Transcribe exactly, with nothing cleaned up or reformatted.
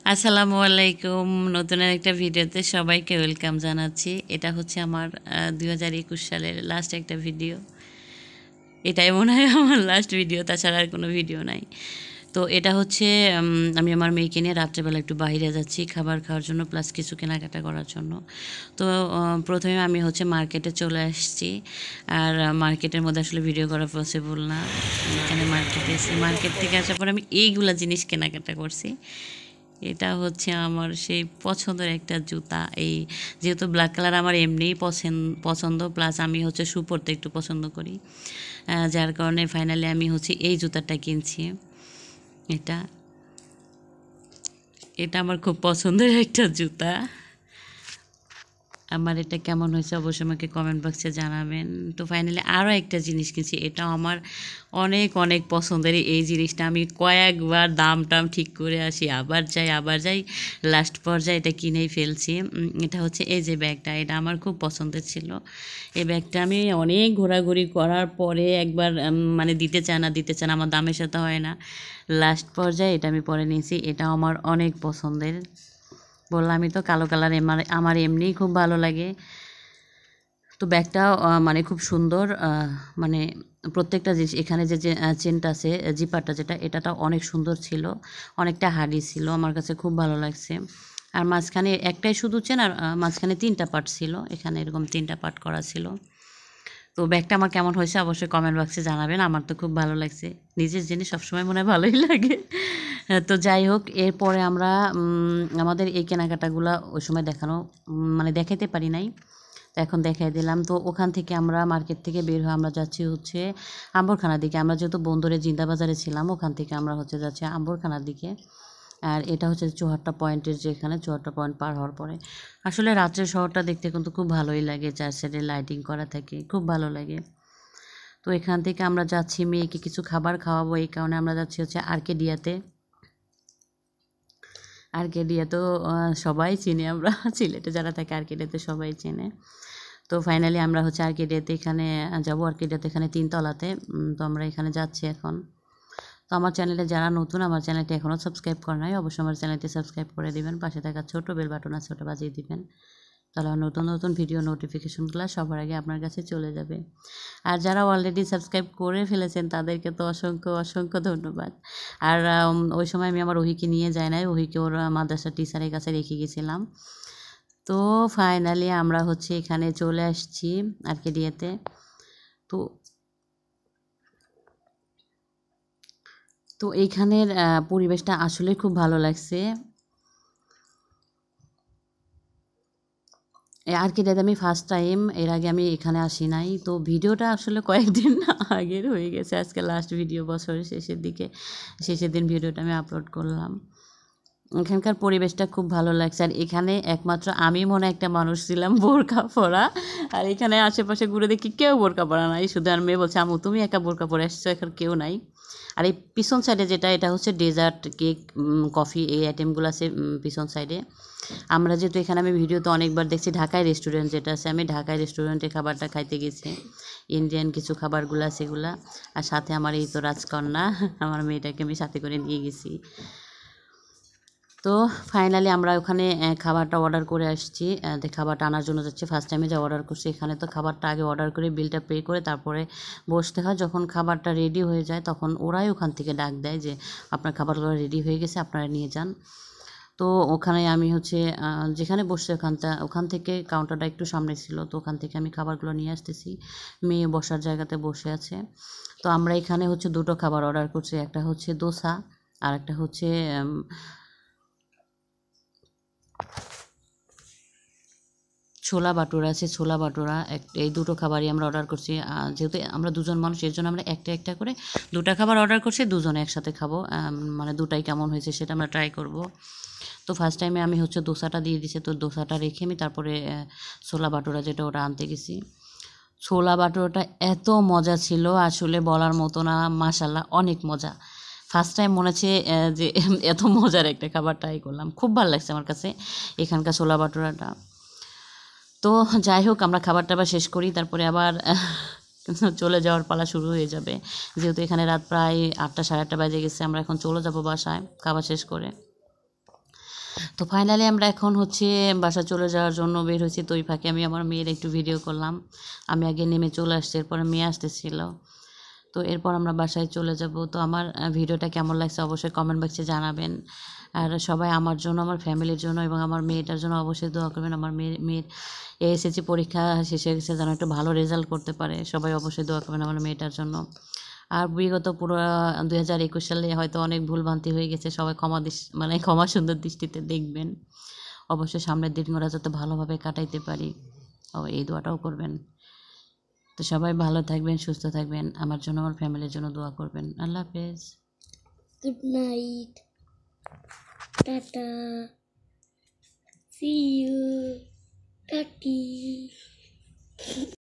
আসসালামু আলাইকুম। নতুন একটা ভিডিওতে সবাইকে ওয়েলকাম জানাচ্ছি। এটা হচ্ছে আমার দুই হাজার একুশ সালের লাস্ট একটা ভিডিও। এটাই মনে হয় আমার লাস্ট ভিডিও, তাছাড়া আর কোনো ভিডিও নাই। তো এটা হচ্ছে আমি আমার মেয়েকে নিয়ে রাত্রেবেলা একটু বাইরে যাচ্ছি খাবার খাওয়ার জন্য, প্লাস কিছু কেনাকাটা করার জন্য। তো প্রথমে আমি হচ্ছে মার্কেটে চলে আসছি। আর মার্কেটের মধ্যে আসলে ভিডিও করা পসিবল না, এখানে মার্কেটে এসেছি। মার্কেট থেকে আসার পর আমি এইগুলা জিনিস কেনাকাটা করছি। এটা হচ্ছে আমার সেই পছন্দের একটা জুতা। এই যেহেতু ব্ল্যাক কালার আমার এমনিই পছন্দ পছন্দ প্লাস আমি হচ্ছে শু পরতে একটু পছন্দ করি, যার কারণে ফাইনালি আমি হচ্ছে এই জুতাটা কিনছি। এটা এটা আমার খুব পছন্দের একটা জুতা। আমার এটা কেমন হয়েছে অবশ্যই আমাকে কমেন্ট বক্সে জানাবেন। তো ফাইনালি আরও একটা জিনিস কিনছি, এটাও আমার অনেক অনেক পছন্দের। এই জিনিসটা আমি কয়েকবার দাম টাম ঠিক করে আসি, আবার যাই আবার যাই, লাস্ট পর্যায়ে এটা কিনেই ফেলছি। এটা হচ্ছে এই যে ব্যাগটা, এটা আমার খুব পছন্দের ছিল। এই ব্যাগটা আমি অনেক ঘোরাঘুরি করার পরে একবার মানে দিতে চায় না দিতে চায় না আমার দামের সাথে হয় না, লাস্ট পর্যায়ে এটা আমি পরে নিয়েছি। এটা আমার অনেক পছন্দের। বললামই তো কালো কালার আমার আমার এমনিই খুব ভালো লাগে। তো ব্যাগটা মানে খুব সুন্দর, মানে প্রত্যেকটা জিনিস এখানে যে চেনটা আছে, জিপারটা যেটা, এটাটা অনেক সুন্দর ছিল, অনেকটা হার্ডি ছিল, আমার কাছে খুব ভালো লাগছে। আর মাঝখানে একটাই শুধু চেন, আর মাঝখানে তিনটা পার্ট ছিল, এখানে এরকম তিনটা পার্ট করা ছিল। তো ব্যাগটা আমার কেমন হয়েছে অবশ্যই কমেন্ট বক্সে জানাবেন। আমার তো খুব ভালো লাগছে, নিজের জিনিস সবসময় মনে হয় ভালোই লাগে। তো যাই হোক, এরপরে আমরা আমাদের এই কেনাকাটাগুলো ওই সময় দেখানো মানে দেখাইতে পারি নাই, তো এখন দেখাই দিলাম। তো ওখান থেকে আমরা মার্কেট থেকে বের হয়ে আমরা যাচ্ছি হচ্ছে আম্বরখানার দিকে। আমরা যেহেতু বন্দরে জিন্দাবাজারে ছিলাম, ওখান থেকে আমরা হচ্ছে যাচ্ছি আম্বরখানার দিকে। আর এটা হচ্ছে চুয়াট্টা পয়েন্টের, যেখানে চুয়াট্টা পয়েন্ট পার হওয়ার পরে আসলে রাত্রের শহরটা দেখতে কিন্তু খুব ভালোই লাগে, চার সাইডে লাইটিং করা থাকে, খুব ভালো লাগে। তো এখান থেকে আমরা যাচ্ছি মেয়েকে কিছু খাবার খাওয়াবো, এই কারণে আমরা যাচ্ছি হচ্ছে আর্কেডিয়াতে। আর্কেডিয়া তো সবাই চিনি, আমরা সিলেটে যারা থাকে আর্কেডিয়াতে সবাই চেনে। তো ফাইনালি আমরা হচ্ছে আর্কেডিয়াতে এখানে যাবো, আর্কেডিয়াতে এখানে তিনতলাতে। তো আমরা এখানে যাচ্ছি এখন। তো আমার চ্যানেলে যারা নতুন, আমার চ্যানেলটি এখনও সাবস্ক্রাইব করা নাই, অবশ্যই আমার চ্যানেলটি সাবস্ক্রাইব করে দিবেন, পাশে থাকা ছোটো বেল বাটন আছে ওটা বাজিয়ে দিবেন, তাহলে নতুন নতুন ভিডিও নোটিফিকেশনগুলো সবার আগে আপনার কাছে চলে যাবে। আর যারা অলরেডি সাবস্ক্রাইব করে ফেলেছেন তাদেরকে তো অসংখ্য অসংখ্য ধন্যবাদ। আর ওই সময় আমি আমার ওহিকে নিয়ে যাই নাই, ওহিকে ওর মাদ্রাসা টিচারের কাছে রেখে গেছিলাম। তো ফাইনালি আমরা হচ্ছে এখানে চলে আসছি আর্কেডিয়াতে। তো তো এইখানের পরিবেশটা আসলে খুব ভালো লাগছে। আর্কেডিয়াতে আমি ফার্স্ট টাইম, এর আগে আমি এখানে আসি নাই। তো ভিডিওটা আসলে কয়েকদিন আগের হয়ে গেছে, আজকে লাস্ট ভিডিও বছরের শেষের দিকে, শেষের দিন ভিডিওটা আমি আপলোড করলাম। এখানকার পরিবেশটা খুব ভালো লাগছে। আর এখানে একমাত্র আমি মনে একটা মানুষ ছিলাম বোরকা পরা, আর এখানে আশেপাশে ঘুরে দেখি কেউ বোরকা পরা নাই, শুধু আর মেয়ে বলছে আমু তুমি একা বোরকা পরে আসছো, এখন কেউ নাই। আর এই পিছন সাইডে যেটা, এটা হচ্ছে ডেজার্ট, কেক, কফি, এই আইটেমগুলো আছে পিছন সাইডে। আমরা যেহেতু এখানে আমি ভিডিওতে অনেকবার দেখছি ঢাকায় রেস্টুরেন্ট যেটা আছে, আমি ঢাকায় রেস্টুরেন্টে খাবারটা খাইতে গেছি, ইন্ডিয়ান কিছু খাবারগুলো সেগুলা। আর সাথে আমার এই তো রাজকন্যা, আমার মেয়েটাকে আমি সাথে করে নিয়ে গেছি। তো ফাইনালি আমরা ওখানে খাবারটা অর্ডার করে আসছি, খাবারটা আনার জন্য যাচ্ছি। ফার্স্ট টাইমে যা অর্ডার করছি, এখানে তো খাবারটা আগে অর্ডার করে বিলটা পে করে তারপরে বসতে হয়। যখন খাবারটা রেডি হয়ে যায় তখন ওরাই ওখান থেকে ডাক দেয় যে আপনার খাবারগুলো রেডি হয়ে গেছে, আপনারা নিয়ে যান। তো ওখানে আমি হচ্ছে যেখানে বসছে ওখানটা, ওখান থেকে কাউন্টারটা একটু সামনে ছিল, তো ওখান থেকে আমি খাবারগুলো নিয়ে আসতেছি, মেয়ে বসার জায়গাতে বসে আছে। তো আমরা এখানে হচ্ছে দুটো খাবার অর্ডার করছি, একটা হচ্ছে দোসা আর একটা হচ্ছে ছোলা বাটুরা আছে, ছোলা বাটুরা, এক এই দুটো খাবারই আমরা অর্ডার করছি। যেহেতু আমরা দুজন মানুষ, এর জন্য আমরা একটা একটা করে দুটা খাবার অর্ডার করছি, দুজনে একসাথে খাবো, মানে দুটাই কেমন হয়েছে সেটা আমরা ট্রাই করব। তো ফার্স্ট টাইমে আমি হচ্ছে দোসাটা দিয়ে দিছি, তো দোসাটা রেখে আমি তারপরে ছোলা বাটুরা যেটা ওটা আনতে গেছি। ছোলা বাটুরাটা এত মজা ছিল আসলে বলার মতো না, মাশাল্লাহ অনেক মজা। ফার্স্ট টাইম মনে হচ্ছে যে এত মজার একটা খাবার ট্রাই করলাম, খুব ভালো লাগছে আমার কাছে এখানকার ছোলা বাটুরাটা। তো যাই হোক, আমরা খাবার টাবার শেষ করি, তারপরে আবার চলে যাওয়ার পালা শুরু হয়ে যাবে। যেহেতু এখানে রাত প্রায় আটটা সাড়ে আটটা বাজে গেছে, আমরা এখন চলে যাব বাসায় খাবার শেষ করে। তো ফাইনালি আমরা এখন হচ্ছে বাসা চলে যাওয়ার জন্য বের হয়েছি। তো ওই ফাঁকে আমি আমার মেয়ের একটু ভিডিও করলাম। আমি আগে নেমে চলে আসছি, এরপরে মেয়ে আসতেছিল। তো এরপর আমরা বাসায় চলে যাব। তো আমার আহ, ভিডিওটা কেমন লাগছে অবশ্যই কমেন্ট বক্সে জানাবেন। আর সবাই আমার জন্য, আমার ফ্যামিলির জন্য এবং আমার মেয়েটার জন্য অবশ্যই দোয়া করবেন। আমার মেয়ের মেয়ের এসএসসি পরীক্ষা শেষ হয়ে গেছে, যেন একটু ভালো রেজাল্ট করতে পারে। সবাই অবশ্যই দোয়া করবেন আমার মেয়েটার জন্য। আর বিগত পুরো দুই হাজার একুশ সালে হয়তো অনেক ভুলভ্রান্তি হয়ে গেছে, সবাই ক্ষমা দৃষ মানে ক্ষমা সুন্দর দৃষ্টিতে দেখবেন। অবশ্যই সামনের দিনগুলো যাতে ভালোভাবে কাটাইতে পারি, ও এই দোয়াটাও করবেন। তো সবাই ভালো থাকবেন, সুস্থ থাকবেন, আমার জন্য আমার ফ্যামিলির জন্য দোয়া করবেন। আল্লাহ হাফেজ। Good night, tata, see you, টাটি।